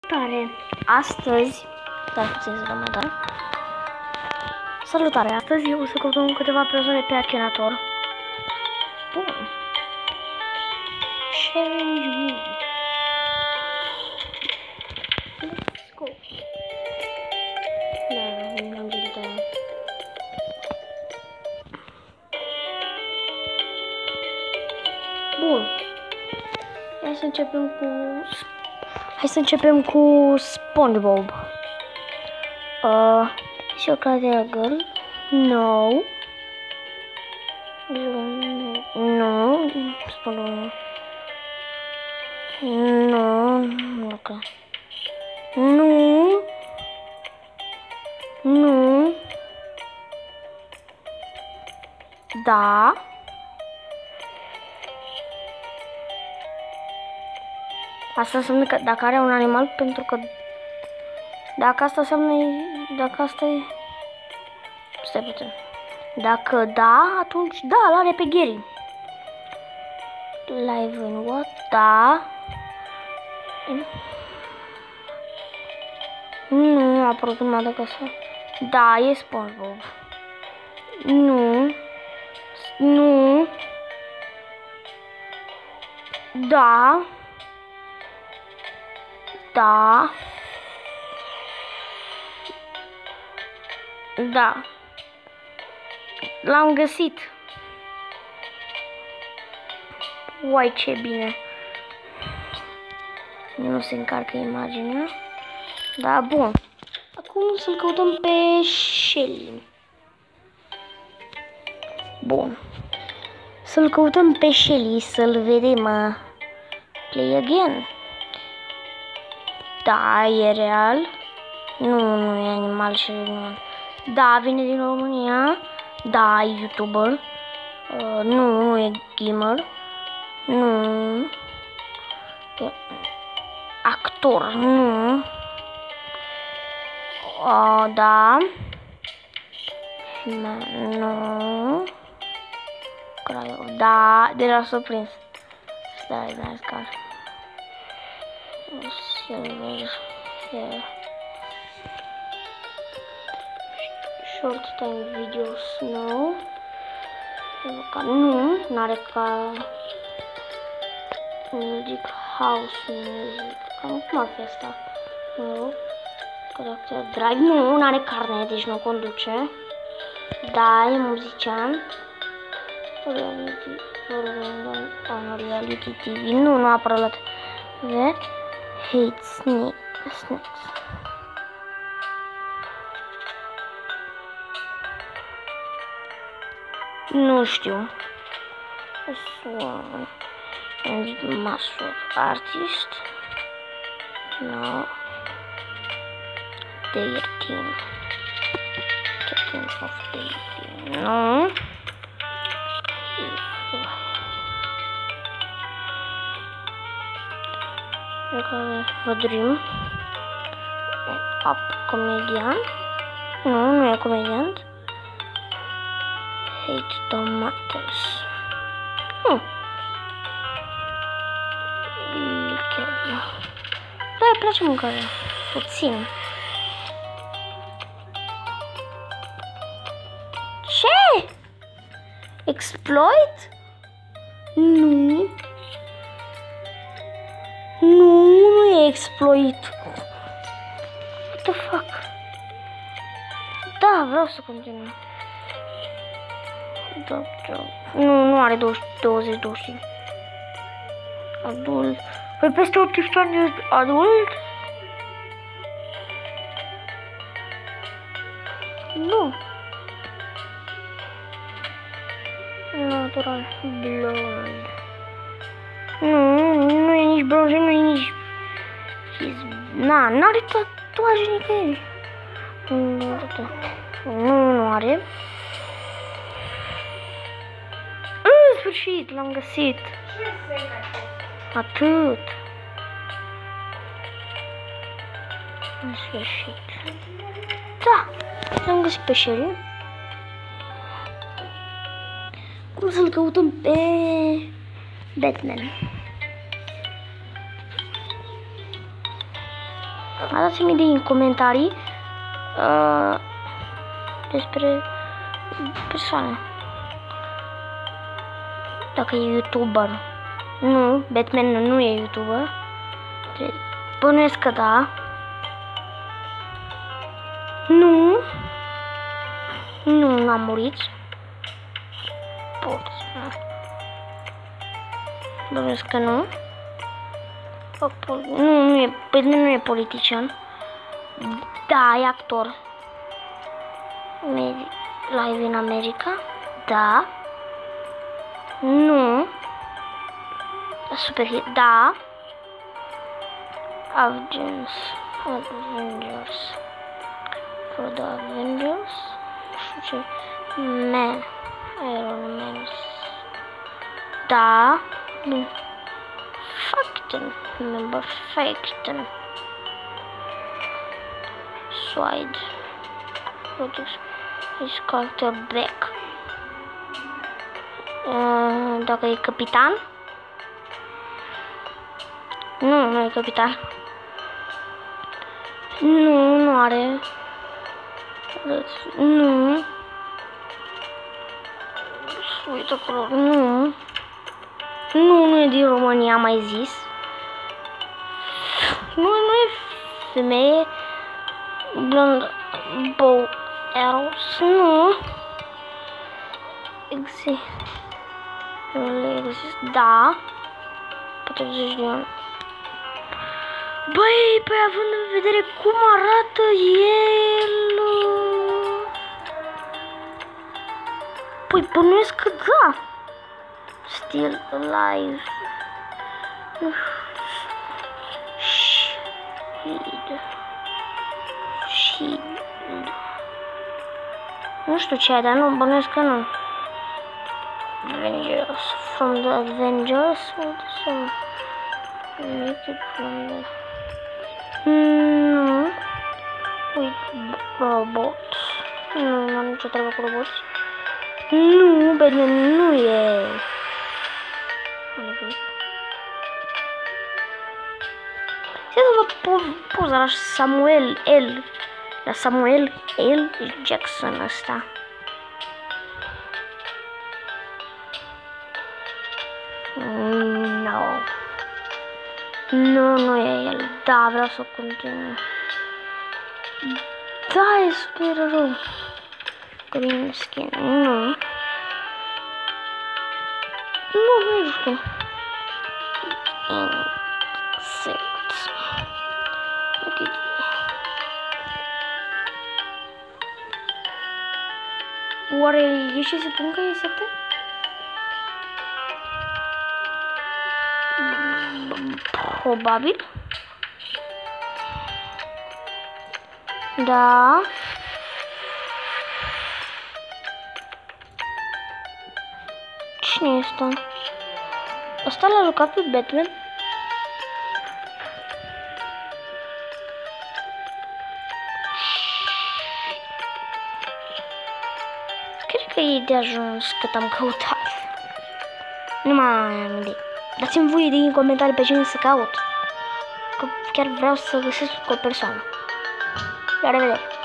Salutare! Astăzi, dar puțin să dăm mai tare. Salutare! Astăzi o să căutăm câteva persoane pe Akhenator. Bun. Challenge me. Let's go. Da, nu am gândit aia. Bun. Hai să începem cu SpongeBob. Is your cat a girl? No. No. SpongeBob. No. Okay. Nu. Nu. Da. Asta înseamnă că dacă are un animal, pentru că dacă asta înseamnă, dacă asta e, stai puțin. Dacă da, atunci da, l-are pe Gary. Live in what? Da. Nu a apărut numai dacă asta. Da, e SpongeBob. Nu. Nu. Da. Da. Da. L-am găsit. Uai, ce bine. Nu se încarcă imaginea. Da, bun. Acum să-l căutăm pe Shelly. Bun. Să-l căutăm pe Shelly, să-l vedem. Play again. Da, e real. Nu e animal și nu. Da, vine din România. Da, e YouTuber. Nu e gamer. Nu. E actor. Nu. Da. Nu. Da, de la surprins. Stai, n-ai scar. Silver hair. Short time videos, no. Nu, n-are ca Music House Music. Cam cum ar fi asta? Nu. Caracter Drive. Nu, n-are carne, deci nu conduce. Da, e muzician. Reality TV. Nu apără la TV. Hate snakes. Nu știu. Master artist. No. Their team. Captain of their team. No. A dream. Up comedian. Nu e comedian. Hate tomatoes. Da, îi place mâncarea. Puțin. Ce? Exploit? Nu. Nu e exploit. What the fuck? Da, vreau să continui. Nu are 20. Adult. Păi peste 18 ani e adult? Nu. Natural. Blond. Nu e nici bronze, nu e nici... N-are tatuaje nicăieri. Nu are. În sfârșit, l-am găsit. Atât. În sfârșit. Da, l-am găsit pe Shelly. Cum să-l căutăm pe Batman? Dați-mi idei în comentarii despre persoane. Dacă e YouTuber. Nu, Batman nu e YouTuber. Bănuiesc că da. Nu. Nu, n-am murit. Pot. Bănuiesc că nu. Nu e, Batman nu e politician. Da, e actor. Live în America. Da. Nu. Superhit. Da. Avengers. For the Avengers. Nu știu ce. Iron Man. Da. Facten. Remember Facten. Swide. His character back. Dacă e capitan. Nu e capitan. Nu are. Nu. Uite acolo. Nu e din România, am mai zis. Nu e femeie. Blond bow arrows. Nu. Exist. Da. 40 de ani. Băi, având în vedere cum arată el... Păi, bănuiesc că da. Still alive. Shield. Nu știu ce e, dar nu, bănuiesc că nu. Avengers. From the Avengers? Nu. With robots. Nu am nicio treabă cu roboți. Nu, Batman nu e. Să vă poza la Samuel L. La Samuel L. Jackson ăsta. Nu e el. Da, vreau să continui. Da, e super rău. Green skin. Nu. Nu știu. Insects. Oare e și se pun că insecte? Probabil. Da. Cine e ăsta? Ăsta l-a jucat pe Batman? Cred că e de ajuns cât am căutat. Nu mai am idee. Dați-mi voi idei în comentarii pe cine să caut. Că chiar vreau să găsesc o persoană. La revedere!